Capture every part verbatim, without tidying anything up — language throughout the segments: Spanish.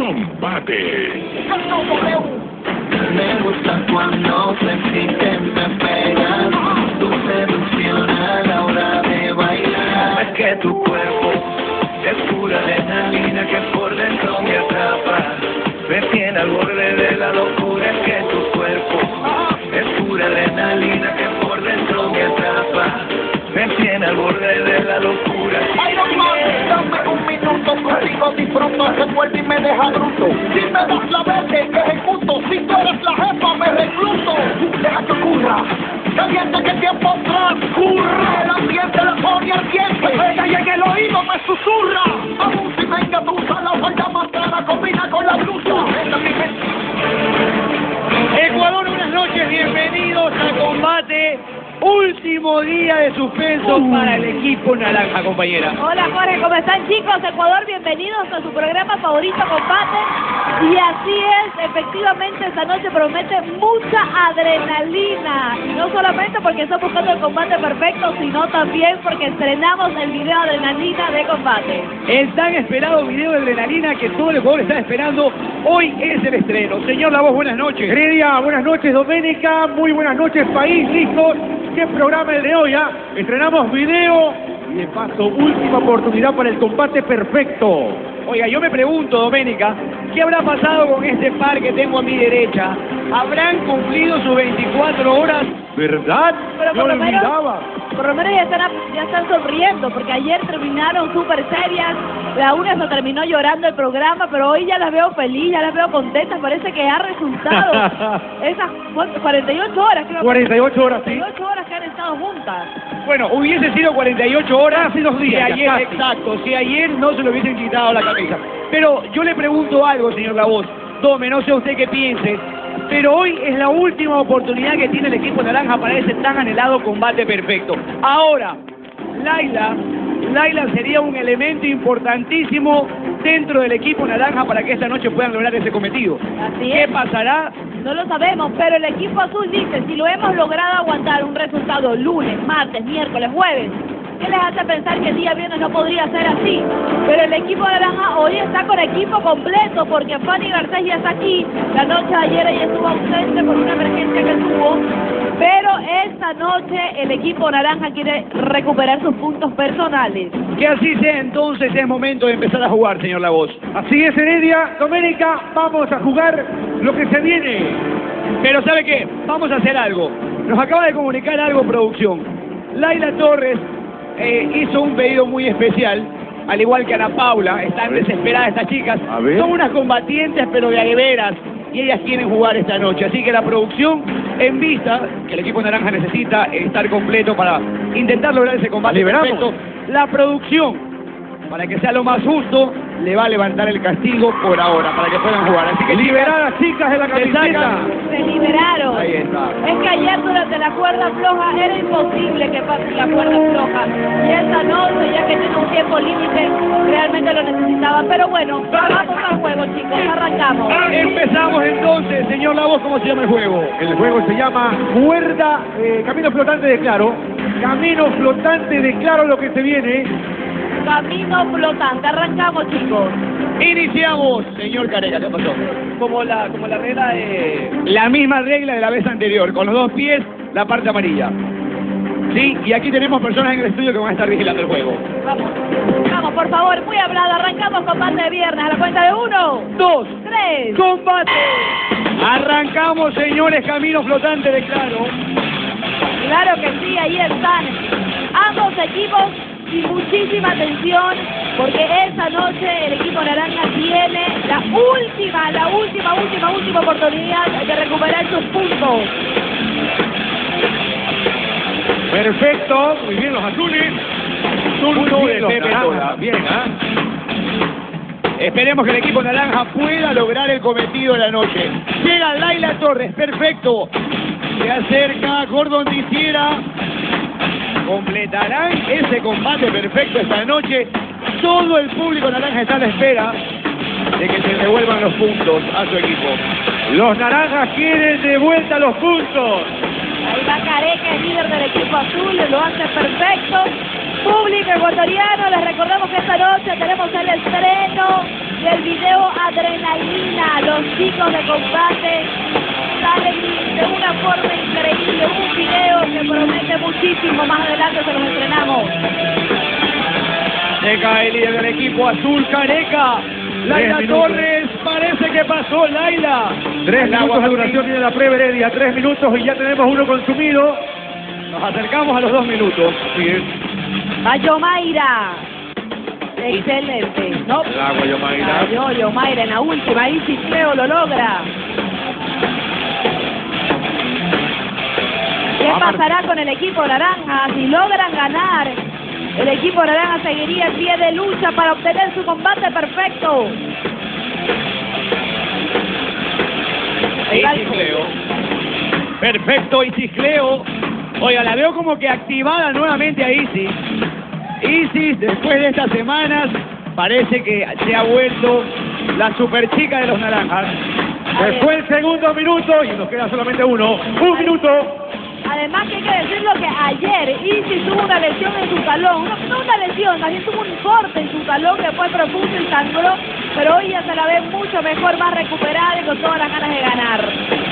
Combate. Me gusta cuando sexy me pegas, tu seducción a la hora de bailar. Es que tu cuerpo es pura adrenalina que por dentro me atrapa. Me tiene al borde de la locura. Es que tu cuerpo es pura adrenalina que por dentro me atrapa. Me tiene al borde de la locura. Ay, no mames, dame un minuto, contigo disfruto, se vuelve y me deja bruto. Si me das la verde, ejecuto. Si tú eres la jefa, me recluto. Deja que ocurra, caliente que el tiempo transcurre. El ambiente la pone ardiente, ella y en el oído me susurra. Aún si me engatusa, la falda más cara combina con la blusa. Ecuador, buenas noches, bienvenidos a Combate. Último día de suspenso uh. para el equipo naranja, compañera. Hola Jorge, ¿cómo están chicos? Ecuador, bienvenidos a su programa favorito, Combate. Y así es, efectivamente esta noche promete mucha adrenalina. Y no solamente porque están buscando el combate perfecto, sino también porque estrenamos el video Adrenalina de Combate. El tan esperado video de adrenalina que todo el Ecuador está esperando, hoy es el estreno. Señor La Voz, buenas noches. Heredia, buenas noches, Doménica, muy buenas noches, país, listos. ¿Qué programa el de hoy? ¿Ah? Estrenamos video y de paso, última oportunidad para el combate perfecto. Oiga, yo me pregunto, Doménica, ¿qué habrá pasado con este par que tengo a mi derecha? ¿Habrán cumplido sus veinticuatro horas? ¿Verdad? Pero yo por lo menos, olvidaba. por lo menos ya están, ya están sonriendo, porque ayer terminaron súper serias. La una se terminó llorando el programa, pero hoy ya las veo feliz, ya las veo contentas, parece que ha resultado. Esas cuarenta y ocho horas, creo. cuarenta y ocho horas, sí. cuarenta y ocho horas que han estado juntas. Bueno, hubiese sido cuarenta y ocho horas, casi dos días, si ayer, casi. exacto, si ayer no se lo hubiesen quitado la cabeza. Pero yo le pregunto algo, señor La Voz. Dome, no sé usted qué piense, pero hoy es la última oportunidad que tiene el equipo naranja para ese tan anhelado combate perfecto. Ahora, Laila, Laila sería un elemento importantísimo dentro del equipo naranja para que esta noche puedan lograr ese cometido. Así ¿Qué es. pasará? No lo sabemos, pero el equipo azul dice, si lo hemos logrado aguantar un resultado lunes, martes, miércoles, jueves, ¿qué les hace pensar que el día viernes no podría ser así? Pero el equipo naranja hoy está con equipo completo porque Fanny Garcés ya está aquí. La noche de ayer ella estuvo ausente por una emergencia que tuvo. Pero esta noche el equipo naranja quiere recuperar sus puntos personales. Que así sea, entonces es momento de empezar a jugar, señor La Voz. Así es, Heredia. Doménica, vamos a jugar lo que se viene. Pero ¿sabe qué? Vamos a hacer algo. Nos acaba de comunicar algo, producción. Laila Torres eh, hizo un pedido muy especial, al igual que Ana Paula. Están desesperadas estas chicas. A ver. Son unas combatientes, pero de adeveras. Y ellas quieren jugar esta noche. Así que la producción, en vista que el equipo naranja necesita estar completo para intentar lograr ese combate Liberamos. perfecto, la producción, para que sea lo más justo, le va a levantar el castigo por ahora, para que puedan jugar. Así que Liberar a las chicas de la se camiseta. sacan. Se liberaron. Ahí está. Es que ayer durante la cuerda floja era imposible que pase la cuerda floja. Y esta noche, ya que tiene un tiempo límite, realmente lo necesitaba. Pero bueno, vamos al juego, chicos. Arrancamos. Empezamos entonces, señor La Voz, ¿cómo se llama el juego? El juego se llama Cuerda, eh, Camino Flotante de Claro. Camino Flotante de Claro, lo que se viene. Camino flotante. Arrancamos, chicos. Iniciamos, señor Careca, ¿qué pasó? Como la, como la regla de... La misma regla de la vez anterior, con los dos pies, la parte amarilla. Sí, y aquí tenemos personas en el estudio que van a estar vigilando el juego. Vamos. Vamos, por favor, muy hablado. Arrancamos combate de viernes. A la cuenta de uno, Dos, tres. combate. Arrancamos, señores, camino flotante de Claro. Claro que sí, ahí están ambos equipos y muchísima atención porque esta noche el equipo naranja tiene la última, la última, última, última oportunidad de recuperar sus puntos. Perfecto, muy bien los azules. Turno Muy de bien, los Pepe naranjas, Tola. bien, ¿ah? Esperemos que el equipo naranja pueda lograr el cometido de la noche. Llega Laila Torres, perfecto. Se acerca Gordon Diciera. Completarán ese combate perfecto esta noche. Todo el público naranja está a la espera de que se devuelvan los puntos a su equipo. Los naranjas quieren de vuelta los puntos. Ahí va Careca, el líder del equipo azul, lo hace perfecto. Público ecuatoriano, les recordamos que esta noche tenemos el estreno del video adrenalina. Los chicos de combate salen de una forma increíble. Un video que promete muchísimo. Más adelante se los estrenamos. Llega el líder del equipo azul, Careca. Laila Torres, parece que pasó Laila. Tres El minutos agua de duración tiene la prueba Heredia, tres minutos y ya tenemos uno consumido. Nos acercamos a los dos minutos. Así es. A Yomaira. Excelente. No. El agua, Yomaira. Cayó Yomaira en la última. Ahí Cicleo lo logra. ¿Qué pasará con el equipo naranja? Si logran ganar, el equipo naranja seguiría en pie de lucha para obtener su combate perfecto. Ahí Cicleo. Perfecto, Isis Cleo. Oiga, la veo como que activada nuevamente a Isis. Isis, después de estas semanas, parece que se ha vuelto la superchica de los naranjas. Se fue el segundo minuto y nos queda solamente uno. Un minuto. Además que hay que decirlo que ayer Isis tuvo una lesión en su talón, no, no una lesión, más bien tuvo un corte en su talón que fue profundo y sangró, pero hoy ya se la ve mucho mejor, más recuperada y con todas las ganas de ganar.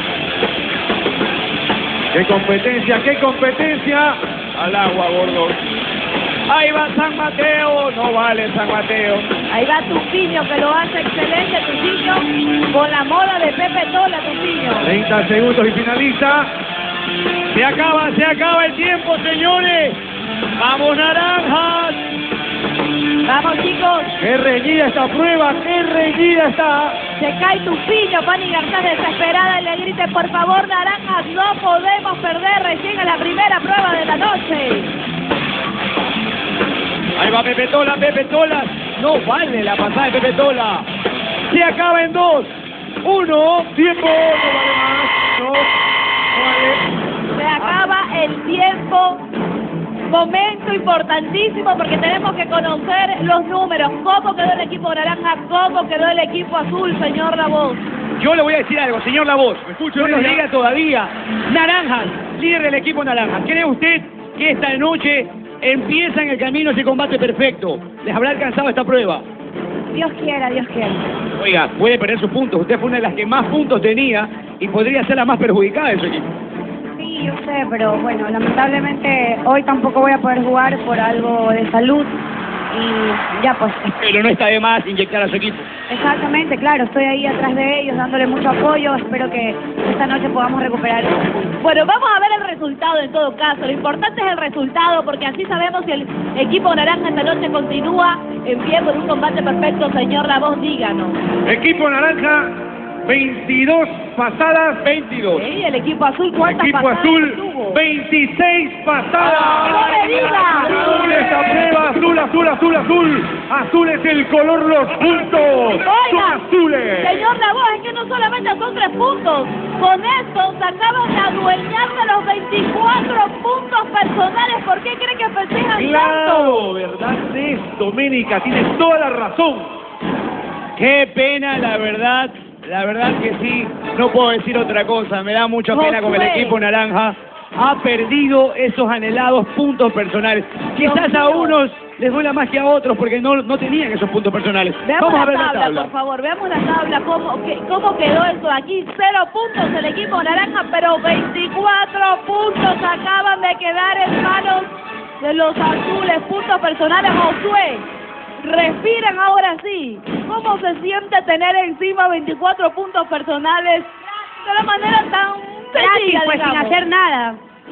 ¡Qué competencia, qué competencia! Al agua, gordo. Ahí va San Mateo, no vale San Mateo. Ahí va Tupiño que lo hace excelente, Tupiño, con la moda de Pepe Tola, Tupiño. treinta segundos y finaliza. Se acaba, se acaba el tiempo, señores. ¡Vamos, naranjas! Vamos, chicos. ¡Qué reñida esta prueba! ¡Qué reñida está! Se cae Tupiño, Pani García desesperada y le grite, por favor, naranjas, no podemos perder, recién en la primera prueba de la noche. Ahí va Pepe Tola, Pepe Tola. No vale la pasada de Pepe Tola. Se acaba en dos. Uno. ¡Tiempo! No vale más. No. No vale. Se acaba el tiempo. Momento importantísimo porque tenemos que conocer los números. ¿Cómo quedó el equipo naranja? ¿Cómo quedó el equipo azul, señor La Voz? Yo le voy a decir algo, señor La Voz. Escucho, No nos ella. diga todavía. Naranjas, líder del equipo naranja. ¿Cree usted que esta noche empieza en el camino ese combate perfecto? ¿Les habrá alcanzado esta prueba? Dios quiera, Dios quiera. Oiga, puede perder sus puntos. Usted fue una de las que más puntos tenía y podría ser la más perjudicada de su equipo. Sí, yo sé, pero bueno, lamentablemente hoy tampoco voy a poder jugar por algo de salud y ya pues. Pero no está de más inyectar a su equipo. Exactamente, claro, estoy ahí atrás de ellos dándole mucho apoyo, espero que esta noche podamos recuperar esos puntos. Bueno, vamos a ver el resultado en todo caso. Lo importante es el resultado porque así sabemos si el equipo naranja esta noche continúa en pie por un combate perfecto. Señor La Voz, díganos. Equipo naranja, veintidós pasadas. veintidós. Sí, el equipo azul, ¿cuántas Equipo pasadas azul, tuvo? veintiséis pasadas. ¡No me diga! Azul esta prueba, azul, azul, azul, azul. Azul es el color, los puntos. Oiga, Son azules. señor La Voz, es que no solamente son tres puntos. Con esto se acaban de adueñarse los veinticuatro puntos personales. ¿Por qué cree que festejan tanto? Claro, ¿verdad? Es, Doménica, tienes toda la razón. Qué pena, la verdad. La verdad que sí, no puedo decir otra cosa. Me da mucha pena con el Josué. equipo naranja. Ha perdido esos anhelados puntos personales. Quizás a mío. unos les duela más que a otros porque no, no tenían esos puntos personales. Veamos Vamos a la ver tabla, la tabla. por favor, veamos la tabla, cómo, que- cómo quedó eso aquí. Cero puntos el equipo naranja, pero veinticuatro puntos acaban de quedar en manos de los azules. Puntos personales, Josué. Respiran ahora sí. ¿Cómo se siente tener encima veinticuatro puntos personales de una manera tan Gratis, sencilla, pues sin digamos? hacer nada.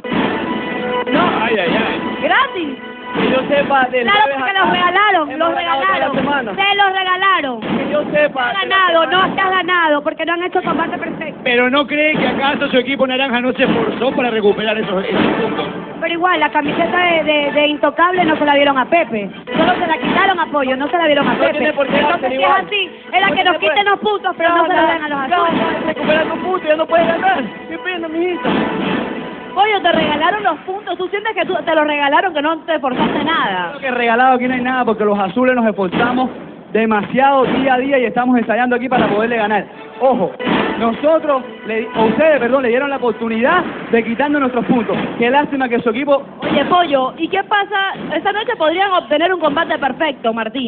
No, Ay, ay, ay. gratis. Que yo sepa del Claro, jueves porque acá, los regalaron, hemos los ganado toda la regalaron. semana. Se los regalaron. Que yo sepa. Has ganado, no te has ganado, porque no han hecho combate perfecto. Pero no cree que acaso su equipo naranja no se esforzó para recuperar esos, esos puntos. Pero igual, la camiseta de, de, de Intocable no se la dieron a Pepe. Solo se la quitaron a Pollo, no se la dieron a Pepe. tiene por qué Entonces, dársela si es igual. así, es la que nos quiten los puntos, pero no, se los den a los azules. recuperar tu punto y ya no puedes ganar. Qué pena, mijito. Pollo, te regalaron los puntos. Tú sientes que tú, te los regalaron, que no te esforzaste nada. Creo que regalado aquí no hay nada porque los azules nos esforzamos demasiado día a día y estamos ensayando aquí para poderle ganar. Ojo, nosotros, le, o ustedes, perdón, le dieron la oportunidad de quitarnos nuestros puntos. Qué lástima que su equipo... Oye, Pollo, ¿y qué pasa? Esta noche podrían obtener un combate perfecto, Martín.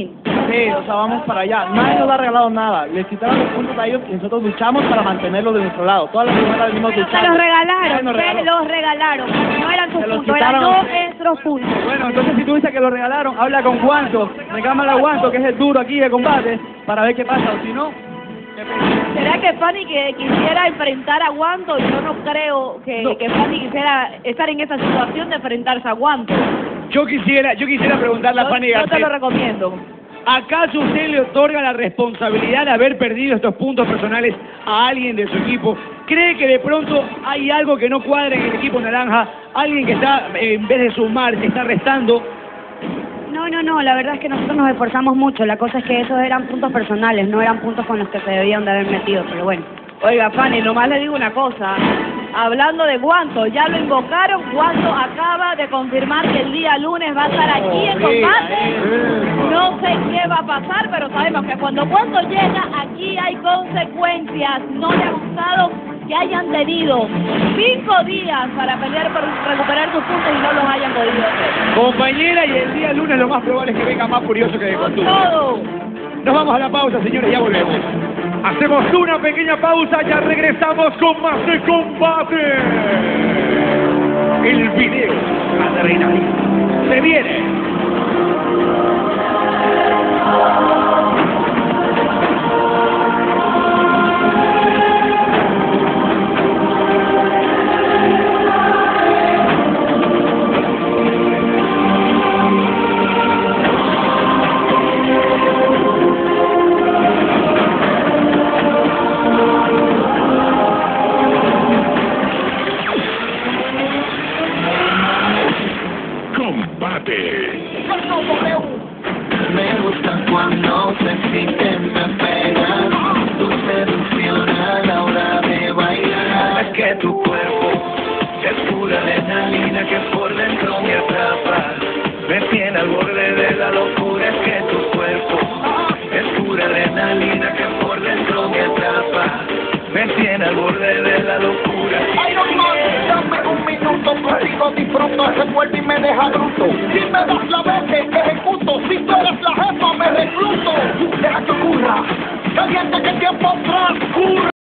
Sí, o sea, vamos para allá. Nadie nos ha regalado nada. Les quitaron los puntos a ellos y nosotros luchamos para mantenerlos de nuestro lado. Todas las semanas venimos Se luchando. los Nadie regalaron, nos se regaló. los regalaron. No eran sus Se los puntos, eran quitaron. nuestros puntos. Bueno, entonces si tú dices que lo regalaron, habla con Guanto, reclámale a Guanto, que es el duro aquí de combate, para ver qué pasa, o si no... ¿Será que Fanny que quisiera enfrentar a Guanto? Yo no creo que, No. que Fanny quisiera estar en esa situación de enfrentarse a Guanto. Yo quisiera, yo quisiera preguntarle a Yo, Fanny yo te Garcés, lo recomiendo. ¿acaso usted le otorga la responsabilidad de haber perdido estos puntos personales a alguien de su equipo? ¿Cree que de pronto hay algo que no cuadra en el equipo naranja? ¿Alguien que está, eh, en vez de sumar, está restando? No, no, no, la verdad es que nosotros nos esforzamos mucho. La cosa es que esos eran puntos personales, no eran puntos con los que se debían de haber metido, pero bueno. Oiga, Fanny, nomás le digo una cosa. Hablando de Guanto, ya lo invocaron. Guanto acaba de confirmar que el día lunes va a estar aquí en combate. No sé qué va a pasar, pero sabemos que cuando Guanto llega, aquí hay consecuencias. No le ha gustado que hayan tenido cinco días para pelear por recuperar sus puntos y no los hayan podido hacer. Compañera, y el día lunes lo más probable es que venga más furioso que de Con costumbre. todo. Nos vamos a la pausa, señores, ya volvemos. Hacemos una pequeña pausa, ya regresamos con más de combate. El video adrenalina se viene. Combate. Me gusta cuando sexy me pegas, tu seducción a la hora de bailar. Es que tu cuerpo es pura adrenalina que por dentro me atrapa. Me tiene al borde de la locura. Es que tu cuerpo es pura adrenalina que por dentro me atrapa. Me tiene al borde de la locura. Iron Man, dame un minuto contigo, disfruto ese cuerpo y me deja bruto. Si me das la